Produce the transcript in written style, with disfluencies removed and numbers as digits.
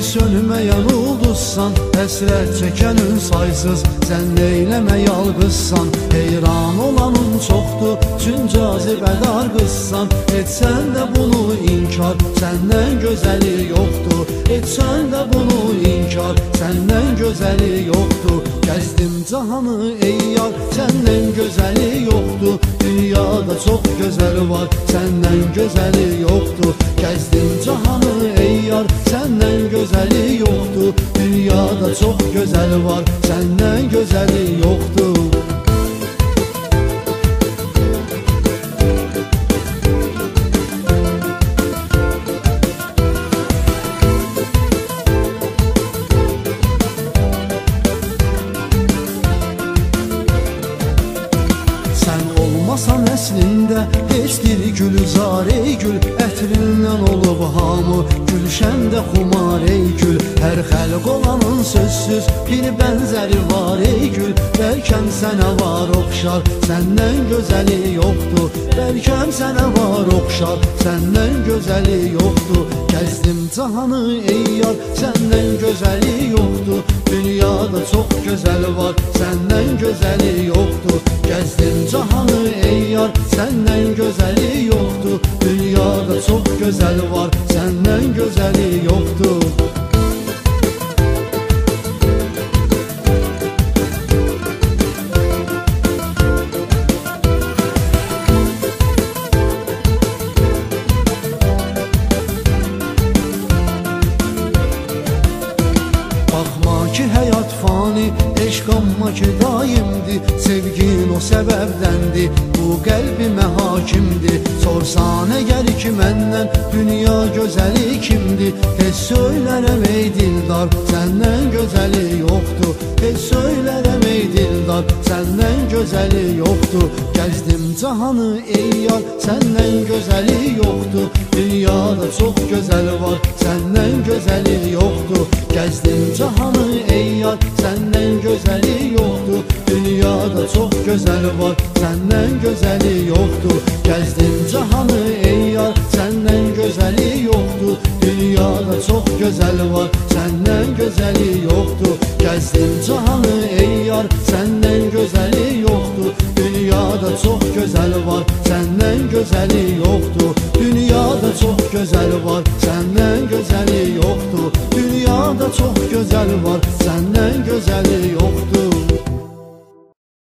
sönməyən ulduzsan, həsrət çəkənin saysız, sən neyləmə yalqızsan. Heyran olanın çoxdur, çün cazibədar qızsan. Etsən də bunu inkar, səndən gözəli yoxdur. Etsən də bunu inkar, səndən gözəli yoxdur. Gəzdim cahanı ey yar, səndən gözəli yoxdur. Dünyada çox gözəl var, səndən gözəli yoxdur. Gəzdim cahanı ey yar, səndən gözəli yoxdur. Dünyada çox gözəl var, səndən gözəli yoxdur. Olmasan əslində heç bir gülzar ey gül, ətrindən olub hamı gülşəndə xumar ey gül. Hər xəlq olanın sözsüz bir bənzəri var ey gül. Bəlkəm sənə var oxşar, səndən gözəli yoxdur. Bəlkəm sənə var oxşar, səndən gözəli yoxdur. Gəzdim cahanı ey yar, səndən gözəli yoxdur. Dünyada çox gözəl var, səndən gözəli yoxdur. Gəzdim cahanı ey yar, səndən gözəli yoxdur. Dünyada çox gözəl var, səndən gözəli yoxdur. Baxma ki həyat fani, eşq amma ki daimdir. Sevgin o səbəbdəndir, bu qəlbimə hakimdir. Sorsan əgər ki məndən dünya gözəli kimdir? Tez söylərəm ey dildar, səndən gözəli yoxdur. Tez söylərəm ey dildar, səndən gözəli yoxdur. Gəzdim cahanı ey yar, səndən gözəli yoxdur. Dünyada çox gözəl var, səndən gözəli yoxdur. Gəzdim cahanı ey yar, səndən gözəli yoxdur. Dünyada çox gözəl var, səndən gözəli yoxdur. Gəzdim cahanı ey yar, səndən gözəli yoxdur. Dünyada çox gözəl var, səndən gözəli yoxdur. Gəzdim cahanı ey yar, səndən gözəli yoxdur. Dünyada çox gözəl var, səndən gözəli yoxdur. Dünyada çox gözəl var, səndən gözəli yoxdur. Dünyada çox gözəl